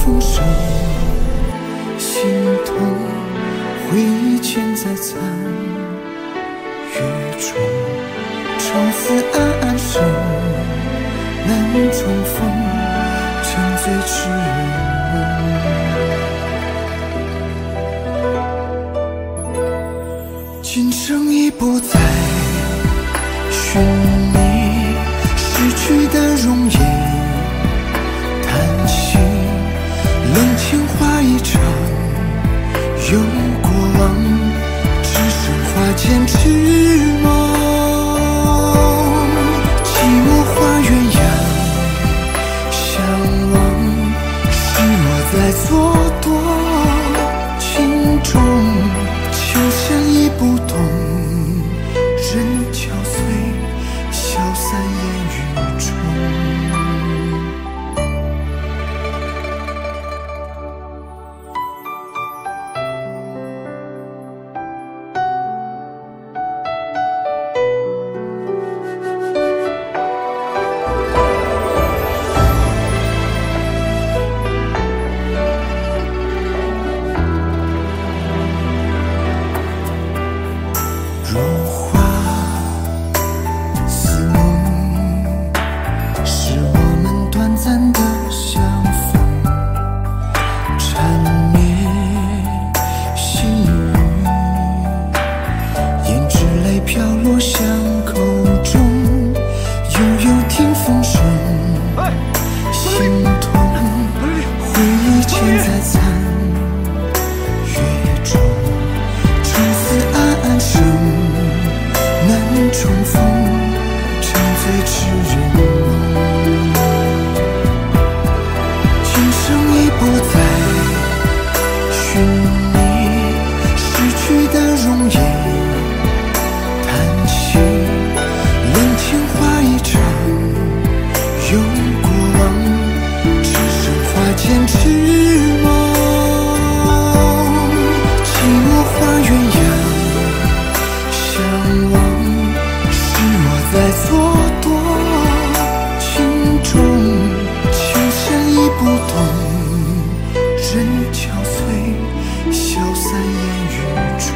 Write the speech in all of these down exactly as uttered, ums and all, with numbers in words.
风声，心痛回忆嵌在残月中，长思暗暗生，难重逢，沉醉痴梦。今生已不再寻觅逝去的容颜，叹息冷情话一场，有过往，只剩花间痴梦。寂寞花鸳鸯相望，是我在蹉跎情中，情深意不懂，人憔悴，消散烟雨中。如花似梦，是我们短暂的相逢，缠绵细雨，胭脂泪飘落巷口中，悠悠听风声，心痛回忆嵌在残月中，长思暗暗生，难重逢，沉醉痴人梦。今生已不再寻觅逝去的容颜，叹息冷情话一场，有过往，只剩花间痴梦。寂寞花鸳鸯相望，是我在蹉跎情中，情深意不懂，人憔悴，消散烟雨中。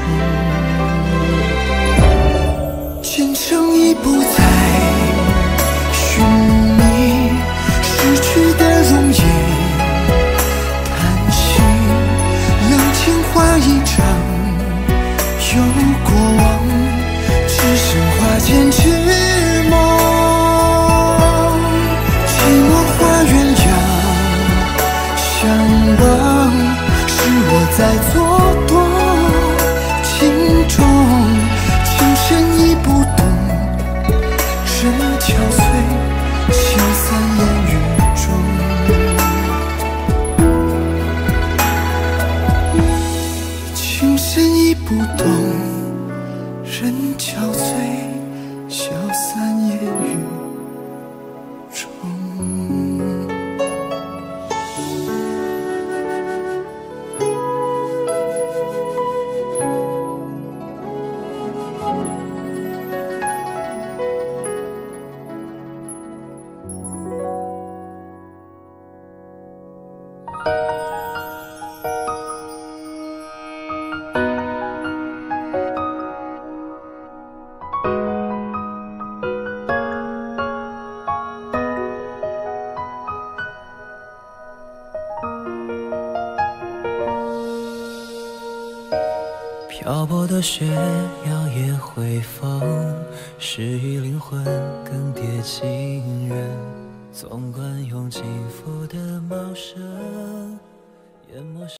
今生已不再寻觅逝去的容颜，叹息冷情话一场，有过往，只剩花间痴梦。寂寞花鸳鸯相望，是我在蹉跎情中，情深意不懂，人憔悴，消散烟雨中。情深意不懂，人憔悴，消散烟雨中。 漂泊的雪，摇曳回风，诗与灵魂更迭情人。纵观用尽付的茂盛，淹没。